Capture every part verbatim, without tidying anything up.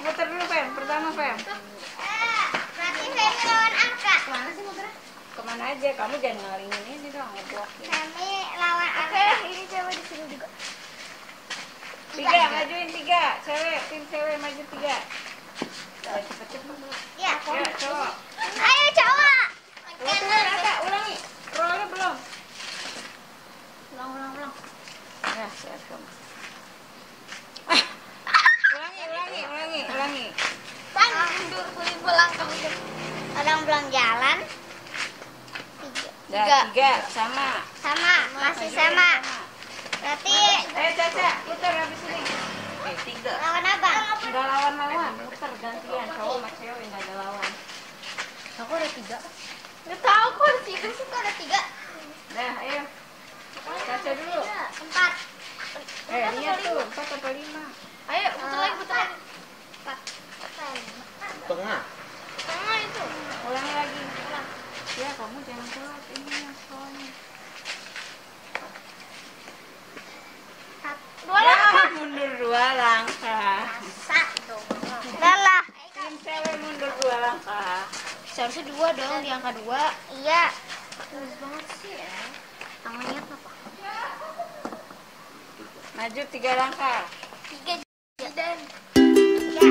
Muter dulu, Fem. Pertama, Fem. Eh, berarti Femi lawan Arka. Kemana sih muternya? Kemana aja? Kamu jangan ngalingin ini dong, ngeblokin. Femi lawan Arka. Oke, ini coba di sini juga. Tiga, majuin tiga. Cewek, tim cewek maju tiga. Ayo cepet-cepet. Ya, Ya, cowok. ayo cowok. Ulang, Raka, ulangi. Rollnya belum. Ulang, ulang, ulang. Ya, siap kamu. Ulangi, ulangi, ulangi, ulangi. Bang, mundur seribu langkah. Orang belum jalan. Tiga. Dah, tiga, sama. Sama, masih sama. Berarti Eh, Caca, putar habis ini. Eh, tiga. lawan abang. Enggak lawan-lawan, putar gantian. Cowok sama cewek enggak ada lawan. Aku ada tiga. Nggak tahu kok di situ sih kok ada tiga. Nah, ayo. Caca dulu. Empat. Eh, lihat tuh, empat apa lima. Ayo, putar lagi, putar lagi. Empat. Tengah. Tengah itu. Ulangi lagi. Ya, kamu jangan telat ini soalnya. Dua Ya, langkah. mundur dua langkah. Satu. Lelah. Tim cewek mundur dua langkah. Seharusnya dua dong, di angka dua. Iya. Bagus banget sih ya. Tangannya apa? Maju tiga langkah. Tiga. Dan Ya.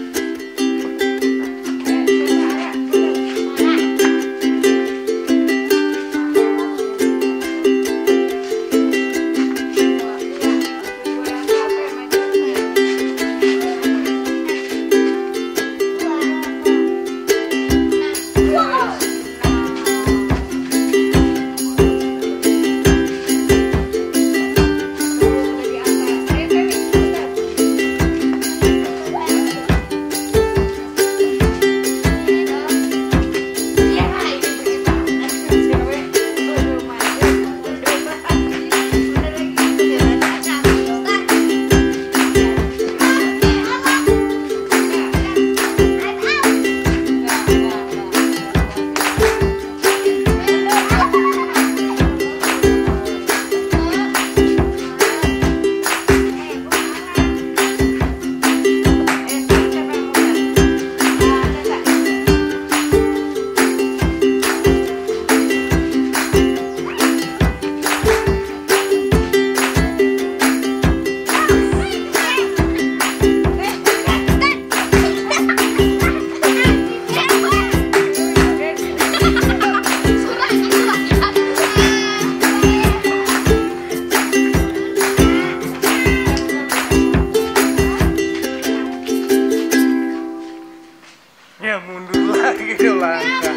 Ya mundur lagi dua langkah.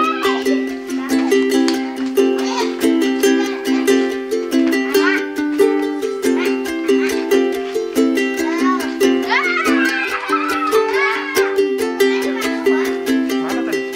Mana tadi?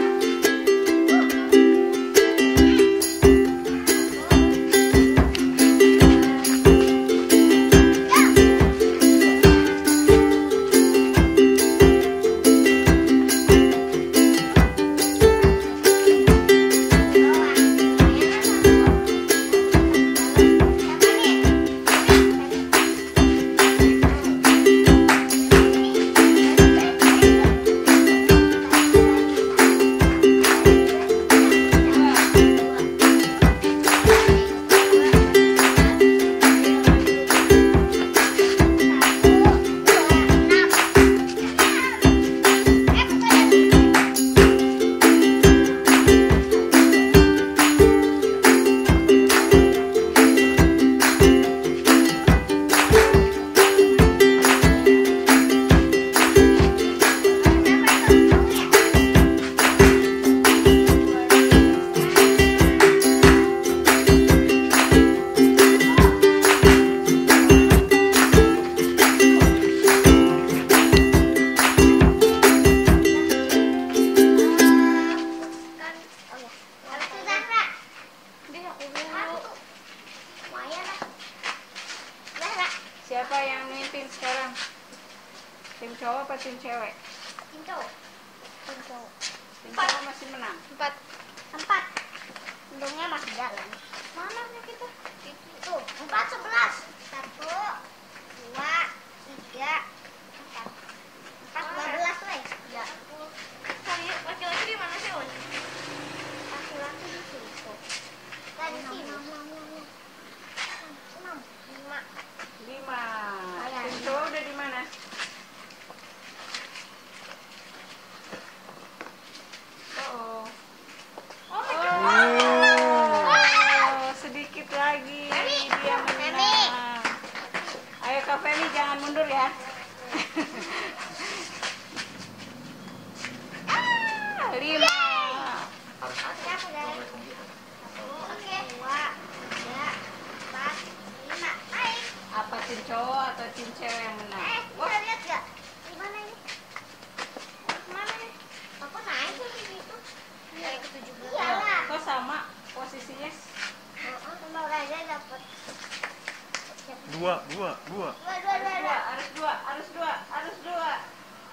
Siapa yang mimpin sekarang? Tim cowok apa tim cewek? Tim cowok. Tim cowok. Tim cowok masih menang. empat. Empat. Untungnya masih jalan. Mana kita? Itu. Empat sebelas. Satu, dua, tiga, empat.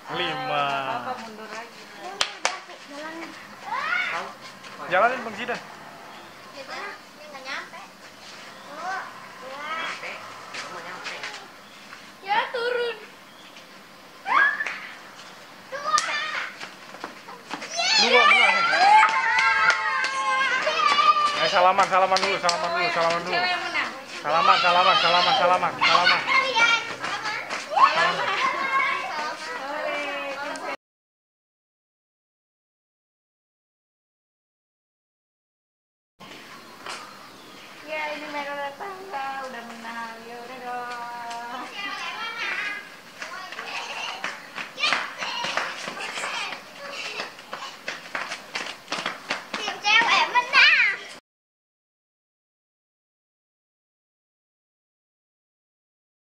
lima. Papa mundur lagi. Jalan. Jalanin Bang Zidan. Gitu. Ini nggak nyampe. Dua. Dua. Ya turun. Dua menang. Eh salaman, salaman dulu, salaman dulu, salaman dulu. Siapa yang menang? Salaman, salaman, salaman, salaman, salaman.